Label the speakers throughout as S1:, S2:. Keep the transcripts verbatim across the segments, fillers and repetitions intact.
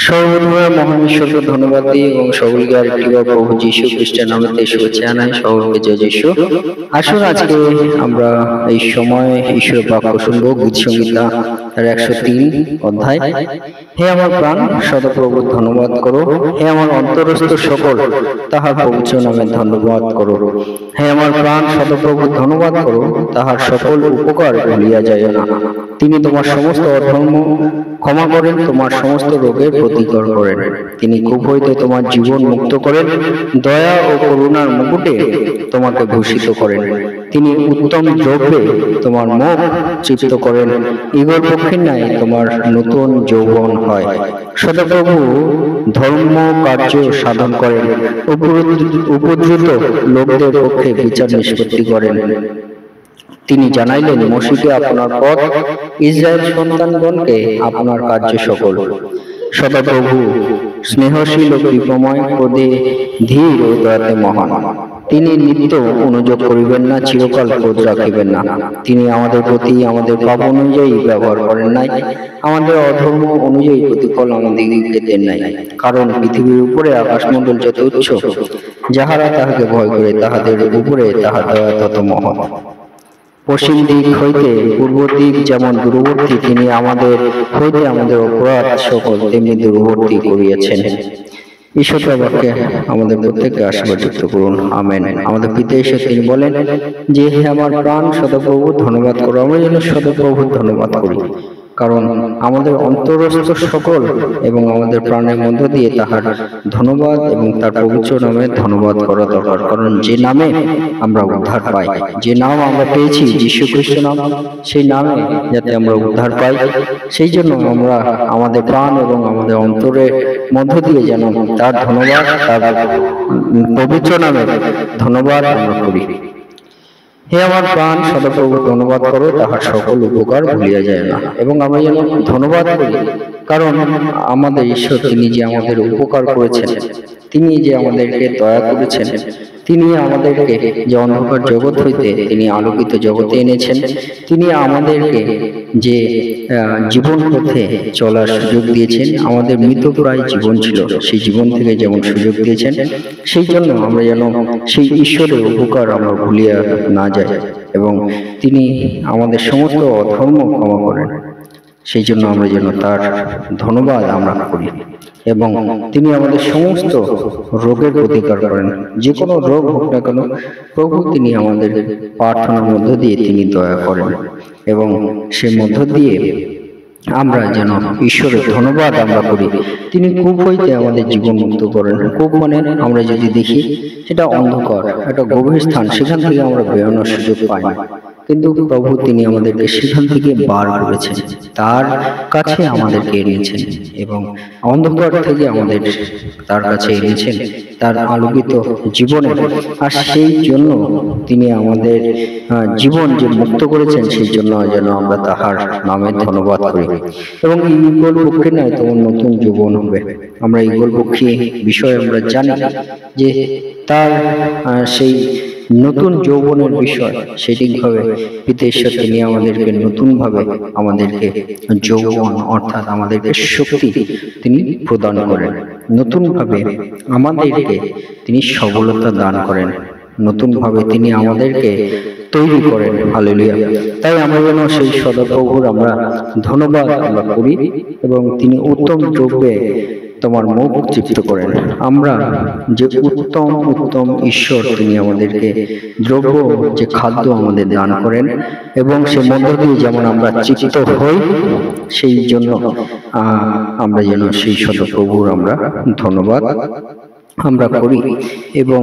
S1: সর্বপ্রথমে মহান ঈশ্বরকে ধন্যবাদ দিই এবং সকলকে আরেকটিবার প্রভু যীশু খ্রিস্টের নামেতে শুভেচ্ছা জানাই। সকলকে জয় যীশু। আসুন আজকে আমরা এই সময় ঈশ্বরের বাক্য শুনবো। গীত সংহিতা তার একশো তিন অধ্যায়। হে আমার প্রাণ সদাপ্রভুর ধন্যবাদ করো, হে আমার অন্তরস্থ সকল তাহার পবিত্র নামে ধন্যবাদ করো। হে আমার প্রাণ সদাপ্রভুর ধন্যবাদ করো, তাহার সকল উপকার ভুলিয়া যায় না। তিনি তোমার সমস্ত অধর্ম ক্ষমা করেন, তোমার সমস্ত রোগের প্রতিকার করেন। তিনি কূপ হইতে তোমার জীবন মুক্ত করেন, দয়া ও করুণার মুকুটে তোমাকে ভূষিত করেন। তিনি উত্তম দ্রব্যে তোমার মুখ তৃপ্ত করেন, ঈগল পক্ষীর ন্যায় তোমার নতুন যৌবন হয়। সদাপ্রভু ধর্ম কার্য সাধন করেন, উপদ্রুত লোকদের পক্ষে বিচার নিষ্পত্তি করেন। তিনি জানাইলেন মশিকে আপনার পথ, ইসরায়েল সন্তানগণকে আপনার কার্য সকল। সদাপ্রভু স্নেহশীল ও কৃপময়, ক্রোধে ধীর ও দয়াতে মহান। তিনি নিত্য অনুযোগ করিবেন না, চিরকাল ক্রোধ রাখিবেন না। তিনি আমাদের প্রতি আমাদের পাপ অনুযায়ী ব্যবহার করেন নাই, আমাদের অধর্ম অনুযায়ী প্রতিফল আমাদিগকে দেন নাই। কারণ পৃথিবীর উপরে আকাশমণ্ডল যত উচ্চ, যাহারা তাহাকে ভয় করে তাহাদের উপরে তাহার দয়া তত মহৎ। পশ্চিম দিক হইতে পূর্ব দিক যেমন দূরবর্তী, তিনি আমাদের হইতে আমাদের অপরাধ সকল তেমনি দূরবর্তী করিয়াছেন। ঈশ্বরের বাক্যে আমাদের প্রত্যেককে আশীর্বাদ যুক্ত করুন, আমেন। আমাদের পিতা ঈশ্বর তিনি বলেন যে হে আমার প্রাণ সদাপ্রভুর ধন্যবাদ করো। আমরা যেন সদাপ্রভুর ধন্যবাদ করি, কারণ আমাদের অন্তরস্থ সকল এবং আমাদের প্রাণের মধ্য দিয়ে তাহার ধন্যবাদ এবং তার পবিত্র নামে ধন্যবাদ করা দরকার। কারণ যে নামে আমরা উদ্ধার পাই, যে নাম আমরা পেয়েছি যীশু খ্রিস্ট নাম, সেই নামে যাতে আমরা উদ্ধার পাই, সেই জন্য আমরা আমাদের প্রাণ এবং আমাদের অন্তরের মধ্য দিয়ে যেন তার ধন্যবাদ, তার পবিত্র নামে ধন্যবাদ আমরা করি। হে আমার প্রাণ সদাপ্রভুর ধন্যবাদ করো, তাহার সকল উপকার ভুলিয়া যায় না। এবং আমরা যেন ধন্যবাদ করি, কারণ আমাদের ঈশ্বর তিনি যে আমাদের উপকার করেছেন, তিনি যে আমাদেরকে দয়া করেছেন, তিনি আমাদেরকে যে অন্ধকার জগৎ হইতে তিনি আলোকিত জগতে এনেছেন, তিনি আমাদেরকে যে জীবন পথে চলার সুযোগ দিয়েছেন, আমাদের মৃতপ্রায় জীবন ছিল সেই জীবন থেকে যেমন সুযোগ দিয়েছেন, সেই জন্য আমরা যেন সেই ঈশ্বরের উপকার আমরা ভুলিয়া না যাই এবং তিনি আমাদের সমস্ত অধর্ম ক্ষমা করেন। সেই জন্য আমরা যেন তার ধন্যবাদ আমরা করি এবং তিনি আমাদের সমস্ত রোগের প্রতিকার করেন। যে কোনো রোগ হোক না কেন, প্রভু তিনি আমাদের প্রার্থনার মধ্য দিয়ে তিনি দয়া করেন এবং সে মধ্য দিয়ে আমরা যেন ঈশ্বরের ধন্যবাদ আমরা করি। তিনি কূপ হইতে আমাদের জীবন মুক্ত করেন। কূপ মানে আমরা যদি দেখি সেটা অন্ধকার, একটা গভীর স্থান, সেখান থেকে আমরা বেরোনোর সুযোগ পাই না, কিন্তু প্রভু তিনি আমাদেরকে সেখান থেকে বার করেছেন, তার কাছে আমাদেরকে এনেছেন এবং অন্ধকার থেকে আমাদের তার কাছে এনেছেন তার আলোকিত জীবনে। আর সেই জন্য তিনি আমাদের জীবন যে মুক্ত করেছেন, সেই জন্য যেন আমরা তাহার নামে ধন্যবাদ করি। এবং ঈগল পক্ষী নয় তোমার নতুন জীবন হবে। আমরা ঈগল পক্ষী বিষয়ে আমরা জানি যে তার সেই নতুন যৌবনের বিষয়, সেটিভাবে পিতা ঈশ্বর তিনি আমাদেরকে নতুন ভাবে আমাদেরকে যৌবন অর্থাৎ আমাদেরকে শক্তি তিনি প্রদান করেন, নতুন ভাবে আমাদেরকে তিনি সবলতা দান করেন, নতুন ভাবে তিনি আমাদেরকে তৈরি করেন। হালেলুয়া। তাই আমরা যেন সেই সদাপ্রভুর আমরা ধন্যবাদ আমরা করি এবং তিনি উত্তম দ্রব্যে তোমার মুখ তৃপ্ত করেন। আমরা যে উত্তম উত্তম ঈশ্বর তিনি আমাদেরকে দ্রব্য যে খাদ্য আমাদের দান করেন এবং সে মধ্য দিয়ে যেমন আমরা তৃপ্ত হই, সেই জন্য আমরা যেন সেই সদাপ্রভুর আমরা ধন্যবাদ আমরা করি এবং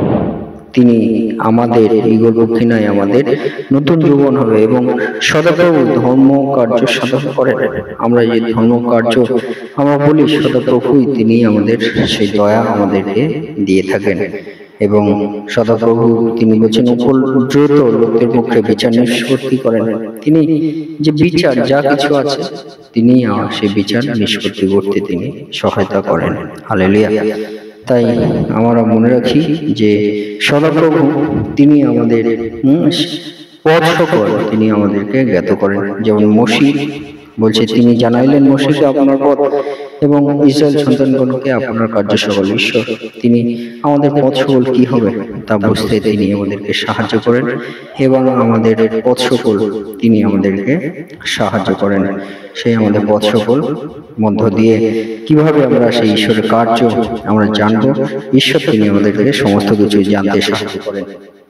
S1: তিনি আমাদের ঈগল পক্ষী নয় আমাদের নতুন জীবন হবে। এবং সদাপ্রভু ধর্ম কার্য সাধন করেন। আমরা যে ধর্ম কার্য আমরা বলি, সদাপ্রভুই তিনি আমাদের সেই দয়া আমাদেরকে দিয়ে থাকেন এবং সদাপ্রভু তিনি বলছেন উপদ্রুত লোকদের পক্ষে বিচার নিষ্পত্তি করেন। তিনি যে বিচার যা কিছু আছে তিনি সেই বিচার নিষ্পত্তি করতে তিনি সহায়তা করেন। হালেলুয়া। তাই আমরা মনে রাখি যে সদাপ্রভু তিনি আমাদের পথ সকল তিনি আমাদেরকে জ্ঞাত করেন। যেমন মশি বলছে, তিনি জানাইলেন মোশেকে আপনার পথ এবং ইসরায়েল সন্তানগণকে আপনার কার্য সকল। ঈশ্বর তিনি আমাদের পথ সকল কি হবে তা বুঝতে তিনি আমাদেরকে সাহায্য করেন এবং আমাদের পথ সকল তিনি আমাদেরকে সাহায্য করেন। সেই আমাদের পথ সকল মধ্য দিয়ে কিভাবে আমরা সেই ঈশ্বরের কার্য আমরা জানবো, ঈশ্বর তিনি আমাদেরকে সমস্ত কিছু জানতে সাহায্য করেন।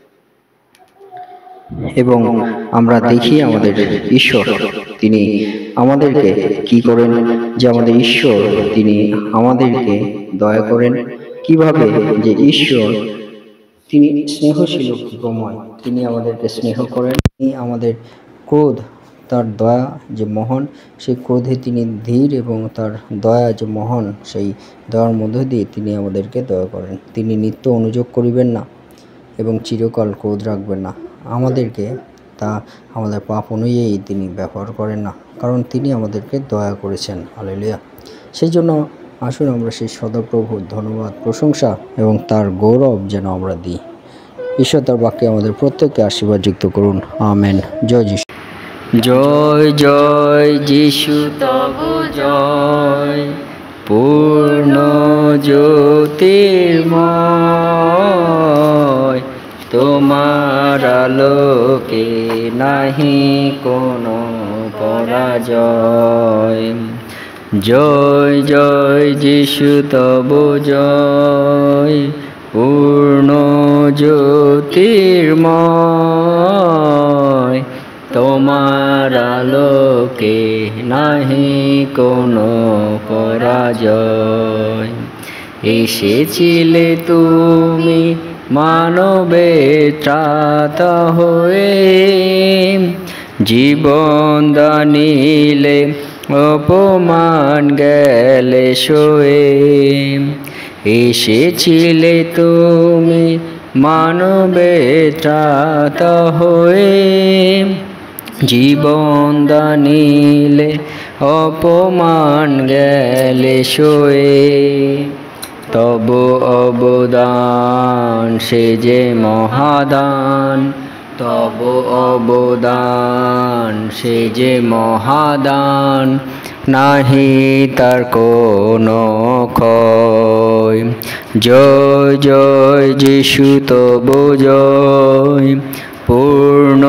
S1: এবং আমরা দেখি আমাদের ঈশ্বর তিনি আমাদেরকে কি করেন, যে আমাদের ঈশ্বর তিনি আমাদেরকে দয়া করেন কিভাবে, যে ঈশ্বর তিনি স্নেহশীল প্রময়, তিনি আমাদেরকে স্নেহ করেন। তিনি আমাদের ক্রোধ, তার দয়া যে মহান, সেই ক্রোধে তিনি ধীর এবং তার দয়া যে মহান, সেই দয়ার মধ্য দিয়ে তিনি আমাদেরকে দয়া করেন। তিনি নিত্য অনুযোগ করিবেন না এবং চিরকাল ক্রোধ রাখবেন না। আমাদেরকে তা আমাদের পাপ অনুযায়ী তিনি ব্যবহার করেন না, কারণ তিনি আমাদেরকে দয়া করেছেন। হালেলুয়া। সেই জন্য আসুন আমরা সেই সদাপ্রভুর ধন্যবাদ, প্রশংসা এবং তার গৌরব যেন আমরা দিই। ঈশ্বর তার বাক্যে আমাদের প্রত্যেককে আশীর্বাদ যুক্ত করুন। আমেন। জয় যিশু।
S2: জয় জয় যিশু তবু জয়, পূর্ণ জ্যোতির্ময়, তোমার আলোকে নাহি কোনো পরাজয়। জয় জয় যিশু তবু জয়, পূর্ণ জ্যোতির্ময়, তোমার আলোকে নাহি কোনো পরাজয়। এসেছিলে তুমি মানবের ত্রাতা হয়ে, জীবন দানিলে অপমান গেলে সয়ে। এসেছিলে তুমি মানবের ত্রাতা হয়ে, জীবন দানিলে অপমান গেলে সয়ে। তব অবদান সে যে মহাদান, তব অবদান সে যে মহাদান, নাহি তার কোনো ক্ষয়। জয় জয় যিশু তব জয়, পূর্ণ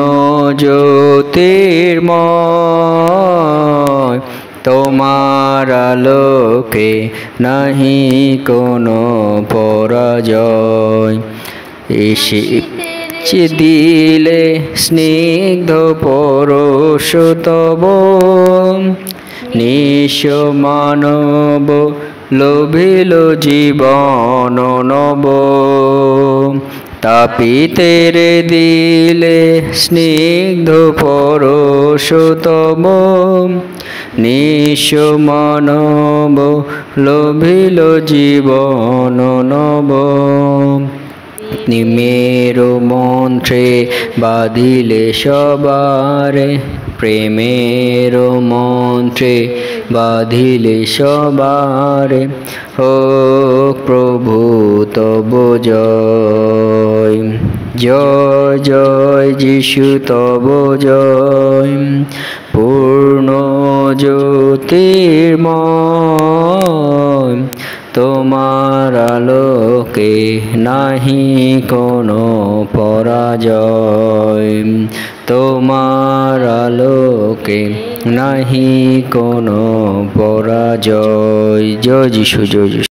S2: জ্যোতির্ময়, তোমার আলোকে নাহি কোনো পরাজয়। এসে দিলে স্নিগ্ধ পরশ তব, নিঃস্ব মানব লোভিল জীবন নব। তাপিতের দিলে স্নিগ্ধ পরশ তব, নিঃস্ব মানব লোভিল জীবন নব। নিমের মন্ত্রে বাঁধিলে সবারে, প্রেমের মন্ত্রে বাঁধিলে সবারে, হোক প্রভু তব জয়। জয় জয় যিশু তব জয়, পূর্ণ জ্যোতির্ময়, তোমার আলোকে নাহি কোনো পরাজয়। তোমার আলোকে নাহি কোনো পরাজয়। জয় যিশু, জয় যিশু।